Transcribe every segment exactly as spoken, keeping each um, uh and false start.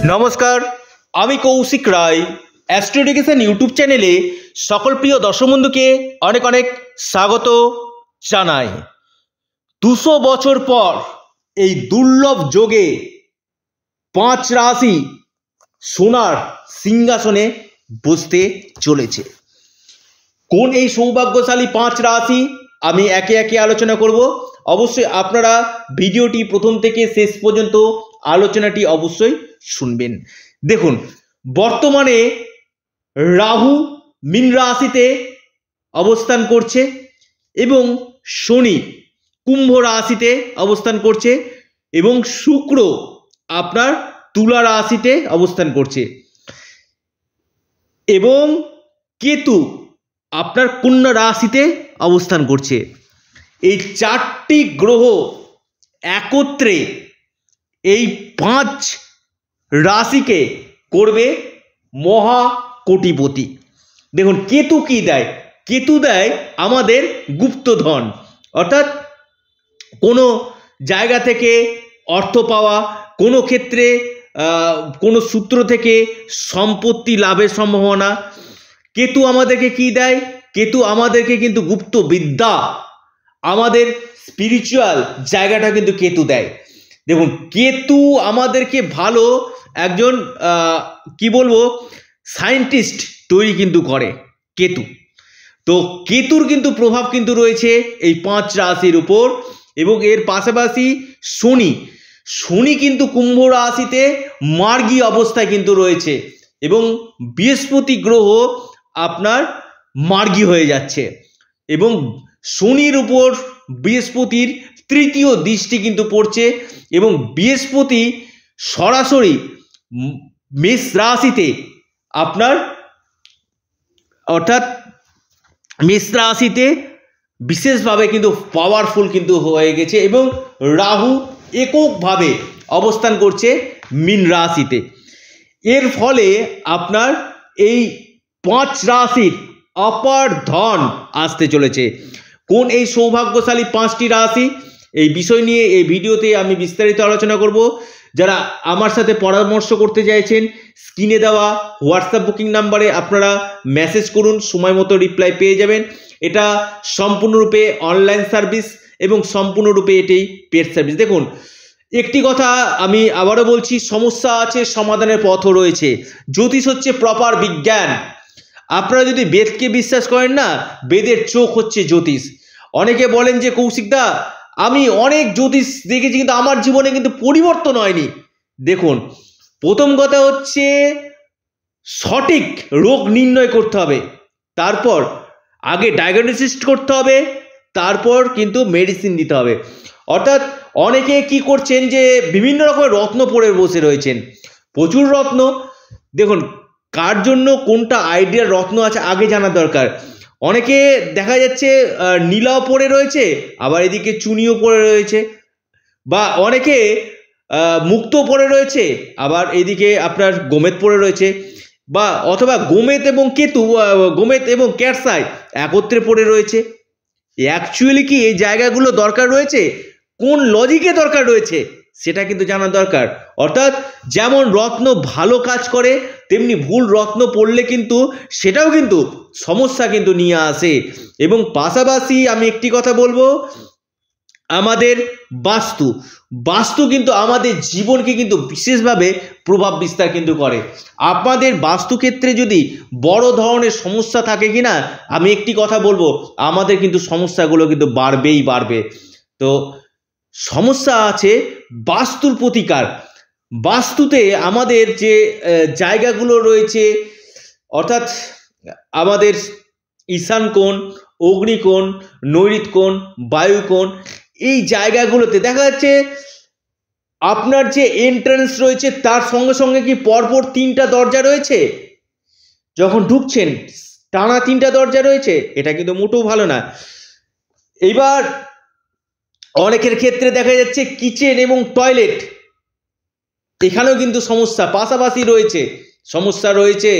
নমস্কার, আমি Kaushik Roy astro education YouTube চ্যানেলে সকল প্রিয় দর্শক বন্ধুকে অনেক অনেক স্বাগত জানাই। দুশো বছর পর এই দুর্লভ যোগে পাঁচ রাশি সোনার সিংহাসনে বসতে চলেছে। কোন এই সৌভাগ্যশালী পাঁচ রাশি আমি একে একে আলোচনা করব। অবশ্যই আপনারা ভিডিওটি প্রথম থেকে শেষ পর্যন্ত আলোচনাটি অবশ্যই শুনবেন। দেখুন, বর্তমানে রাহু মীন রাশিতে অবস্থান করছে এবং শনি কুম্ভ রাশিতে অবস্থান করছে এবং শুক্র আপনার তুলা রাশিতে অবস্থান করছে এবং কেতু আপনার কন্যা রাশিতে অবস্থান করছে। এই চারটি গ্রহ একত্রে এই পাঁচ রাশিকে করবে মহা কোটিপতি। দেখুন, কেতু কি দেয়? কেতু দেয় আমাদের গুপ্তধন, অর্থাৎ কোনো জায়গা থেকে অর্থ পাওয়া, কোনো ক্ষেত্রে কোনো সূত্র থেকে সম্পত্তি লাভের সম্ভাবনা। কেতু আমাদেরকে কি দেয়? কেতু আমাদেরকে কিন্তু গুপ্ত বিদ্যা, আমাদের স্পিরিচুয়াল জায়গাটা কিন্তু কেতু দেয়। দেখুন, কেতু আমাদেরকে ভালো একজন কি বলবো সায়েন্টিস্ট তৈরি কিন্তু করে কেতু। তো কেতুর কিন্তু প্রভাব কিন্তু রয়েছে এই পাঁচ রাশির উপর এবং এর পাশাপাশি শনি শনি কিন্তু কুম্ভ রাশিতে মার্গী অবস্থায় কিন্তু রয়েছে এবং বৃহস্পতি গ্রহ আপনার মার্গী হয়ে যাচ্ছে এবং শনির উপর বৃহস্পতির তৃতীয় দৃষ্টি কিন্তু পড়ছে এবং বৃহস্পতি সরাসরি মেষ রাশিতে আপনার অর্থাৎ মেষ রাশিতে বিশেষভাবে কিন্তু পাওয়ারফুল কিন্তু হয়ে গেছে এবং রাহু এককভাবে অবস্থান করছে মীন রাশিতে। এর ফলে আপনার এই পাঁচ রাশির অপার ধন আসতে চলেছে। কোন এই সৌভাগ্যশালী পাঁচটি রাশি, এই বিষয় নিয়ে এই ভিডিওতে আমি বিস্তারিত আলোচনা করব। যারা আমার সাথে পরামর্শ করতে চাইছেন, স্ক্রিনে দেওয়া হোয়াটসঅ্যাপ বুকিং নাম্বারে আপনারা মেসেজ করুন, সময় মতো রিপ্লাই পেয়ে যাবেন। এটা সম্পূর্ণরূপে অনলাইন সার্ভিস এবং সম্পূর্ণরূপে এটি পেড সার্ভিস। দেখুন, একটি কথা আমি আবারও বলছি, সমস্যা আছে, সমাধানের পথও রয়েছে। জ্যোতিষ হচ্ছে প্রপার বিজ্ঞান। আপনারা যদি বেদকে বিশ্বাস করেন না, বেদের চোখ হচ্ছে জ্যোতিষ। অনেকে বলেন যে কৌশিকদা আমি অনেক জ্যোতিষ দেখেছি কিন্তু আমার জীবনে কিন্তু পরিবর্তন হয়নি। দেখুন, প্রথম কথা হচ্ছে সঠিক রোগ নির্ণয় করতে হবে, তারপর আগে ডায়াগনোসিস করতে হবে, তারপর কিন্তু মেডিসিন দিতে হবে। অর্থাৎ অনেকে কি করছেন যে বিভিন্ন রকমের রত্ন পরে বসে রয়েছেন, প্রচুর রত্ন। দেখুন, কার জন্য কোনটা আইডিয়ার রত্ন আছে আগে জানা দরকার। অনেকে দেখা যাচ্ছে নীলাও পড়ে রয়েছে, আবার এদিকে চুনিও পড়ে রয়েছে, বা অনেকে মুক্ত পড়ে রয়েছে, আবার এদিকে আপনার গোমেদ পড়ে রয়েছে, বা অথবা গোমেদ এবং কেতু গোমেদ এবং ক্যাটসাই একত্রে পড়ে রয়েছে। অ্যাকচুয়ালি কি এই জায়গাগুলো দরকার রয়েছে, কোন লজিকে দরকার রয়েছে সেটা কিন্তু জানা দরকার। অর্থাৎ যেমন রত্ন ভালো কাজ করে, তেমনি ভুল রত্ন পড়লে কিন্তু সেটাও কিন্তু সমস্যা কিন্তু নিয়ে আসে। এবং পাশাপাশি আমি একটি কথা বলবো, আমাদের বাস্তু বাস্তু কিন্তু আমাদের জীবনকে কিন্তু বিশেষভাবে প্রভাব বিস্তার কিন্তু করে। আপনাদের বাস্তুক্ষেত্রে যদি বড় ধরনের সমস্যা থাকে কিনা, আমি একটি কথা বলবো, আমাদের কিন্তু সমস্যাগুলো কিন্তু বাড়বেই বাড়বে। তো সমস্যা আছে, বাস্তুর প্রতিকার। বাস্তুতে আমাদের যে জায়গাগুলো রয়েছে, অর্থাৎ আমাদের ঈশান কোণ, অগ্নিকোণ, নৈঋত কোণ, বায়ুকোণ, এই জায়গাগুলোতে দেখা যাচ্ছে আপনার যে এন্ট্রান্স রয়েছে তার সঙ্গে সঙ্গে কি পরপর তিনটা দরজা রয়েছে। যখন ঢুকছেন টানা তিনটা দরজা রয়েছে, এটা কিন্তু মোটেও ভালো না। এবার অনেকের ক্ষেত্রে দেখা যাচ্ছে কিচেন এবং টয়লেট, এখানেও কিন্তু সমস্যা পাশাপাশি রয়েছে, সমস্যা রয়েছে।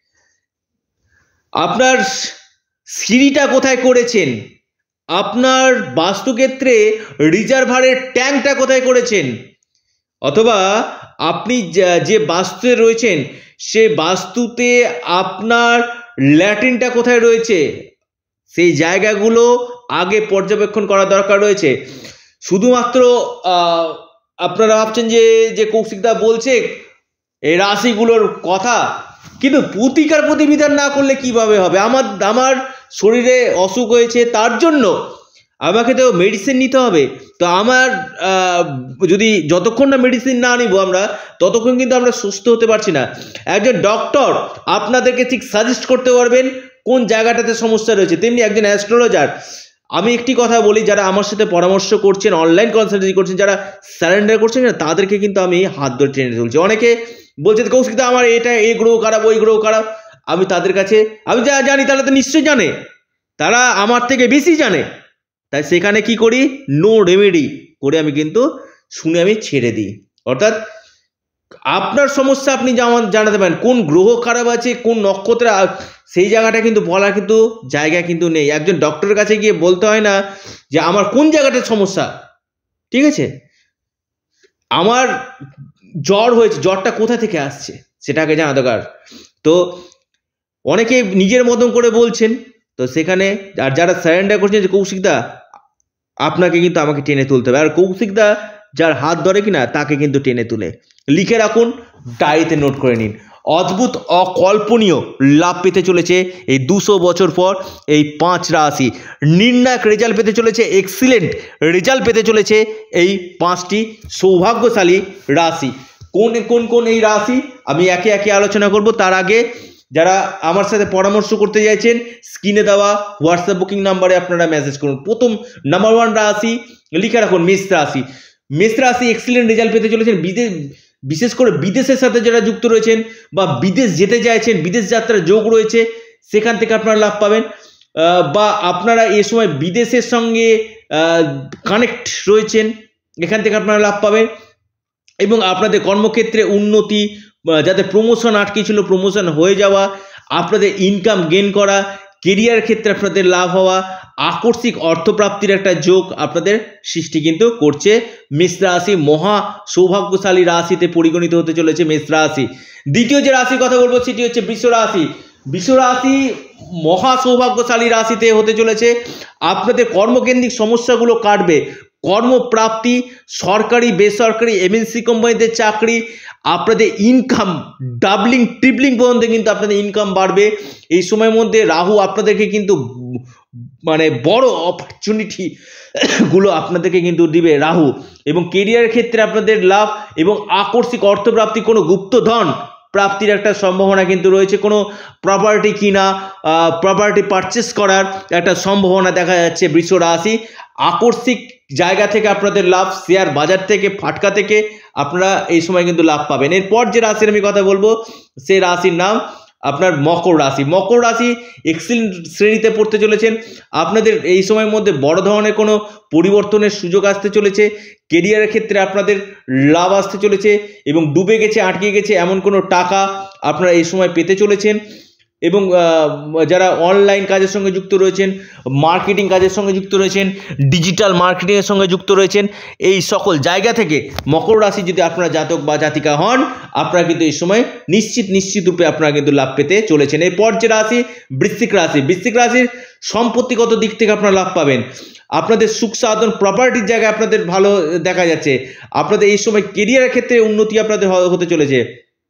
আপনার সিঁড়িটা কোথায় করেছেন, আপনার বাস্তুক্ষেত্রে রিজার্ভারের ট্যাঙ্কটা কোথায় করেছেন, অথবা আপনি যে বাস্তুতে রয়েছেন সে বাস্তুতে আপনার ল্যাটিনটা কোথায় রয়েছে সেই জায়গাগুলো আগে পর্যবেক্ষণ করা দরকার রয়েছে। শুধুমাত্র আপনারা ভাবছেন যে যে কৌশিকদা বলছে এই রাশিগুলোর কথা, কিন্তু প্রতিকার প্রতিবিধান না করলে কিভাবে হবে? আমার আমার শরীরে অসুখ হয়েছে, তার জন্য আমাকে তো মেডিসিন নিতে হবে। তো আমার যদি যতক্ষণ না মেডিসিন না নিব আমরা, ততক্ষণ কিন্তু আমরা সুস্থ হতে পারছি না। একজন ডক্টর আপনাদেরকে ঠিক সাজেস্ট করতে পারবেন কোন জায়গাটাতে সমস্যা রয়েছে, তেমনি একজন অ্যাস্ট্রোলজার। আমি একটি কথা বলি, যারা আমার সাথে পরামর্শ করছেন, অনলাইন কনসালটেন্সি করছেন, যারা সারেন্ডার করছেন না, তাদেরকে কিন্তু আমি হাত ধরে টেনে তুলছি। অনেকে বলছে কৌশিকদা আমার এটা এই গ্রহ খারাপ, ওই গ্রহ খারাপ। আমি তাদের কাছে আমি যা জানি তারা তো নিশ্চয়ই জানে, তারা আমার থেকে বেশি জানে। তাই সেখানে কি করি, নো রেমেডি করে আমি কিন্তু শুনে আমি ছেড়ে দিই। অর্থাৎ আপনার সমস্যা আপনি যেমন জানাতে পারেন, কোন গ্রহ খারাপ আছে, কোন নক্ষত্র, সেই জায়গাটা কিন্তু বলা কিন্তু জায়গা কিন্তু নেই। একজন ডক্টরের কাছে গিয়ে বলতে হয় না যে আমার কোন জায়গাটার সমস্যা, ঠিক আছে, আমার জ্বর হয়েছে, জ্বরটা কোথা থেকে আসছে সেটাকে জানা দরকার। তো অনেকে নিজের মতন করে বলছেন, তো সেখানে আর যারা সারেন্ডার করছেন যে কৌশিকদা আপনাকে কিন্তু আমাকে টেনে তুলতে হবে, আর কৌশিকদা যার হাত ধরে কিনা তাকে কিন্তু টেনে তুলে লিখে রাখুন, ডায়েরিতে নোট করে নিন। অদ্ভুত অকল্পনীয় লাভ পেতে চলেছে এই দুশো বছর পর এই পাঁচ রাশি, নির্ণায়ক রেজাল্ট পেতে চলেছে, এক্সিলেন্ট রেজাল্ট পেতে চলেছে এই পাঁচটি সৌভাগ্যশালী রাশি। কোন কোন কোন এই রাশি আমি একে একে আলোচনা করব। তার আগে যারা আমার সাথে পরামর্শ করতে চাইছেন, স্ক্রিনে দেওয়া হোয়াটসঅ্যাপ বুকিং নাম্বারে আপনারা মেসেজ করুন। প্রথম নাম্বার ওয়ান রাশি লিখে রাখুন মেষ রাশি। মেষ রাশি এক্সিলেন্ট রেজাল্ট পেতে চলেছেন। বিদেশ বিশেষ করে বিদেশের সাথে যারা যুক্ত রয়েছেন বা বিদেশ যেতে চাইছেন, বিদেশ যাত্রার যোগ রয়েছে, সেখান থেকে আপনারা লাভ পাবেন। বা আপনারা এই সময় বিদেশের সঙ্গে কানেক্ট রয়েছেন, এখান থেকে আপনারা লাভ পাবেন। এবং আপনাদের কর্মক্ষেত্রে উন্নতি, যাতে প্রমোশন আটকে ছিল প্রমোশন হয়ে যাওয়া, আপনাদের ইনকাম গেইন করা, কেরিয়ার ক্ষেত্রে আপনাদের লাভ হওয়া, আকস্মিক অর্থপ্রাপ্তির একটা যোগ আপনাদের সৃষ্টি কিন্তু করছে। মেষ রাশি মহা সৌভাগ্যশালী রাশিতে পরিগণিত হতে চলেছে মেষ রাশি। দ্বিতীয় যে রাশির কথা বলবো সেটি হচ্ছে বৃষ রাশি। বৃষ রাশি মহা সৌভাগ্যশালী রাশিতে হতে চলেছে। আপনাদের কর্মকেন্দ্রিক সমস্যাগুলো কাটবে, কর্মপ্রাপ্তি, সরকারি বেসরকারি এমএনসি কোম্পানিতে চাকরি, আপনাদের ইনকাম ডাবলিং ট্রিপলিং পর্যন্ত কিন্তু আপনাদের ইনকাম বাড়বে। এই সময়ের মধ্যে রাহু আপনাদেরকে কিন্তু মানে বড় অপরচুনিটি গুলো আপনাদেরকে কিন্তু দিবে রাহু। এবং কেরিয়ারের ক্ষেত্রে আপনাদের লাভ এবং আকস্মিক অর্থপ্রাপ্তি, কোনো গুপ্তধন প্রাপ্তির একটা সম্ভাবনা কিন্তু রয়েছে। কোনো প্রপার্টি কিনা, প্রপার্টি পারচেস করার একটা সম্ভাবনা দেখা যাচ্ছে বৃষ রাশি। আকস্মিক জায়গা থেকে আপনাদের লাভ, শেয়ার বাজার থেকে, ফাটকা থেকে আপনারা এই সময় কিন্তু লাভ পাবেন। এরপর যে রাশির আমি কথা বলবো সেই রাশির নাম আপনার মকর রাশি। মকর রাশি এক্সিলেন্ট শ্রেণীতে পড়তে চলেছেন। আপনাদের এই সময়ের মধ্যে বড় ধরনের কোনো পরিবর্তনের সুযোগ আসতে চলেছে। কেরিয়ারের ক্ষেত্রে আপনাদের লাভ আসতে চলেছে এবং ডুবে গেছে, আটকে গেছে এমন কোনো টাকা আপনারা এই সময় পেতে চলেছেন। এবং যারা অনলাইন কাজের সঙ্গে যুক্ত রয়েছেন, মার্কেটিং কাজের সঙ্গে যুক্ত রয়েছেন, ডিজিটাল মার্কেটিংয়ের সঙ্গে যুক্ত রয়েছেন, এই সকল জায়গা থেকে মকর রাশি যদি আপনারা জাতক বা জাতিকা হন, আপনারা কিন্তু এই সময় নিশ্চিত নিশ্চিত রূপে আপনারা কিন্তু লাভ পেতে চলেছেন। এরপর যে রাশি বৃশ্চিক রাশি। বৃশ্চিক রাশির সম্পত্তিগত দিক থেকে আপনারা লাভ পাবেন। আপনাদের সুখ সাধন, প্রপার্টির জায়গায় আপনাদের ভালো দেখা যাচ্ছে। আপনাদের এই সময় কেরিয়ারের ক্ষেত্রে উন্নতি আপনাদের হতে চলেছে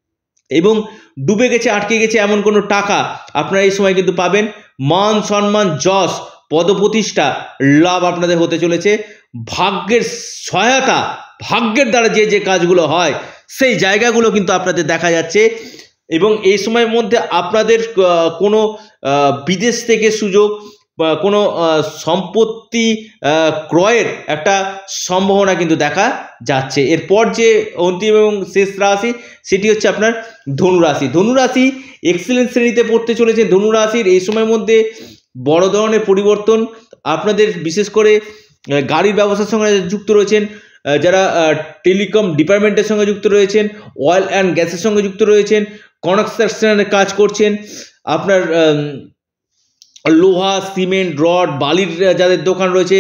এবং ডুবে গেছে, আটকে গেছে এমন কোনো টাকা আপনারা এই সময় কিন্তু পাবেন। মান সম্মান, যশ, পদপ্রতিষ্ঠা লাভ আপনাদের হতে চলেছে। ভাগ্যের সহায়তা, ভাগ্যের দ্বারা যে যে কাজগুলো হয় সেই জায়গাগুলো কিন্তু আপনাদের দেখা যাচ্ছে। এবং এই সময়ের মধ্যে আপনাদের কোনো বিদেশ থেকে সুযোগ, কোনো সম্পত্তি ক্রয়ের একটা সম্ভাবনা কিন্তু দেখা যাচ্ছে। এরপর যে অন্তিম এবং শেষ রাশি সেটি হচ্ছে আপনার ধনুরাশি। ধনুরাশি এক্সিলেন্ট শ্রেণীতে পড়তে চলেছে। ধনুরাশির এই সময়ের মধ্যে বড় ধরনের পরিবর্তন আপনাদের, বিশেষ করে গাড়ির ব্যবসার সঙ্গে যুক্ত রয়েছেন, যারা টেলিকম ডিপার্টমেন্টের সঙ্গে যুক্ত রয়েছেন, অয়েল অ্যান্ড গ্যাসের সঙ্গে যুক্ত রয়েছেন, কনস্ট্রাকশনের কাজ করছেন, আপনার লোহা, সিমেন্ট, রড, বালির যাদের দোকান রয়েছে,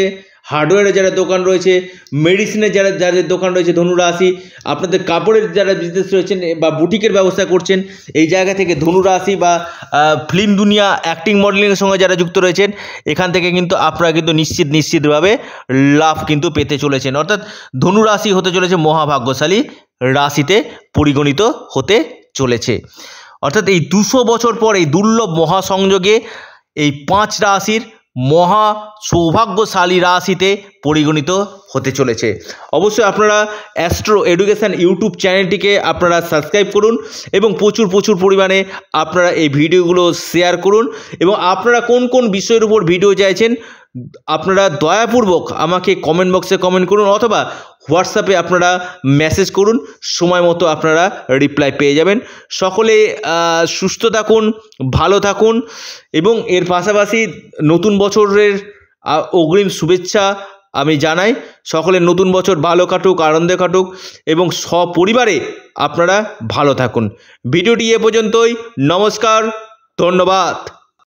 হার্ডওয়্যারের যারা দোকান রয়েছে, মেডিসিনের যারা যাদের দোকান রয়েছে ধনুরাশি, আপনাদের কাপড়ের যারা বিজনেস রয়েছেন বা বুটিকের ব্যবস্থা করছেন, এই জায়গা থেকে ধনুরাশি বা ফিল্ম দুনিয়া অ্যাক্টিং মডেলিংয়ের সঙ্গে যারা যুক্ত রয়েছেন, এখান থেকে কিন্তু আপনারা কিন্তু নিশ্চিত নিশ্চিতভাবে লাভ কিন্তু পেতে চলেছেন। অর্থাৎ ধনুরাশি হতে চলেছে মহাভাগ্যশালী রাশিতে পরিগণিত হতে চলেছে। অর্থাৎ এই দুশো বছর পর এই দুর্লভ মহাসংযোগে এই পাঁচ রাশির মহা সৌভাগ্যশালী রাশিতে পরিগণিত হতে চলেছে। অবশ্যই আপনারা অ্যাস্ট্রো এডুকেশান ইউটিউব চ্যানেলটিকে আপনারা সাবস্ক্রাইব করুন এবং প্রচুর প্রচুর পরিমাণে আপনারা এই ভিডিওগুলো শেয়ার করুন এবং আপনারা কোন কোন বিষয়ের উপর ভিডিও চাইছেন আপনারা দয়াপূর্বক আমাকে কমেন্ট বক্সে কমেন্ট করুন অথবা হোয়াটসঅ্যাপে আপনারা মেসেজ করুন, সময় মতো আপনারা রিপ্লাই পেয়ে যাবেন। সকলে সুস্থ থাকুন, ভালো থাকুন এবং এর পাশাপাশি নতুন বছরের অগ্রিম শুভেচ্ছা আমি জানাই। সকলের নতুন বছর ভালো কাটুক, আনন্দে কাটুক এবং সপরিবারে আপনারা ভালো থাকুন। ভিডিওটি এ পর্যন্তই। নমস্কার, ধন্যবাদ।